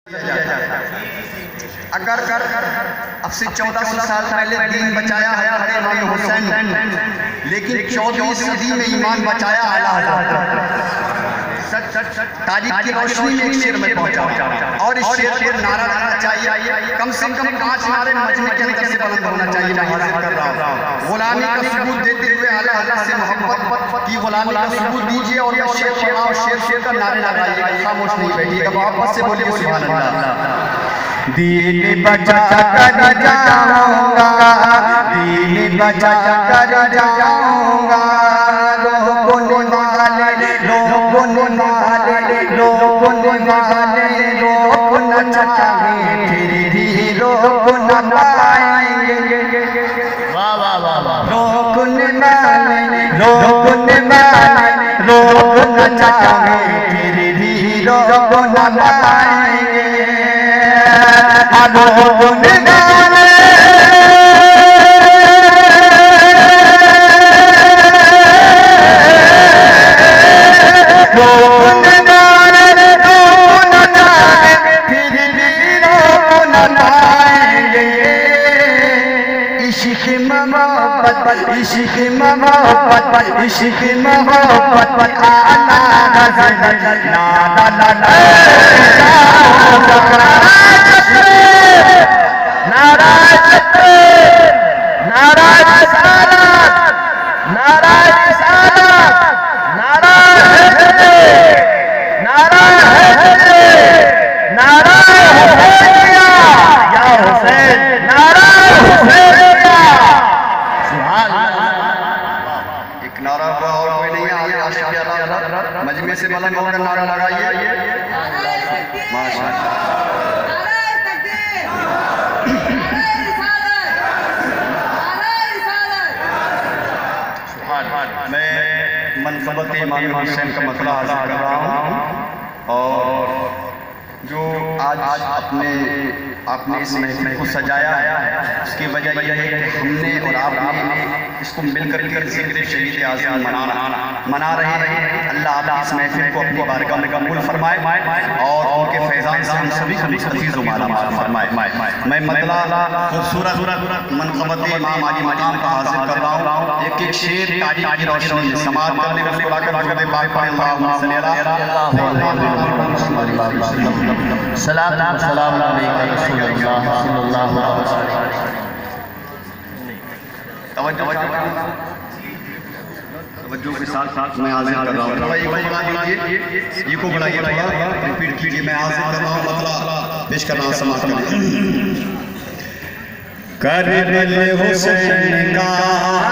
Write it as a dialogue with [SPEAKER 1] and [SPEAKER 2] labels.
[SPEAKER 1] अगर अब से 1400 साल पहले दीन बचाया है हरे इमाम हुसैन, लेकिन 14वीं सदी में ईमान बचाया आला तारीख की रोशनी में एक शेर में पहुंचा और इस शेर को नारा लगाना चाहिए, कम से कम 5 नारे मजमे के अंदर से बुलंद होना चाहिए। मैं हाजिर कर रहा हूं, गुलामी का सबूत देते हुए आला हज़रत से मोहब्बत की गुलामी का सबूत दीजिए और शेर पढ़ाओ, शेर का नारे लगाइए, खामोश नहीं बैठिएगा, मोहब्बत से बोलिए सुभान अल्लाह। दीन बचा कर जाऊंगा, दीन बचा कर जाऊंगा, रोकने वाले रोक न चाहे फिर भी रोक न पाएंगे, रोकने वाले रोक न चाहे फिर भी रोक न पाएंगे। इश्क़ मोहब्बत आला हज़रत मजमे से बुलंद होकर नारा लगाइए। माशाअल्लाह, मैं मनक़बत इमाम हुसैन का मसला हासिल कर रहा हूँ और जो आज आपने इस महफिल को सजाया है उसकी वजह यह है कि हमने और आपने इसको मिलकर ज़िक्र शहीद आज़म मना रहे हैं। अल्लाह आपकी इस महफिल को अपनी बारगाह में कबूल फरमाए और उनके फैज़ान से हम सभी को मुस्तफ़ीज़ व मालामाल फरमाए। मैं मतलब खूबसूरत मनक़बत इमाम अली मकाम का हासिल कर रहा हूँ। एक शेर तारीख़ की रोशनी में समाअत करने को बुलाकर तवज्जो के साथ मैं हाजिर कर रहा हूँ। थोड़ा ये को बढ़ाइए, थोड़ा रिपीट कीजिए। मैं हाजिर कर रहा हूँ, मतलब पेश कर रहा हूँ, समाप्त करें। करबल हुसैन का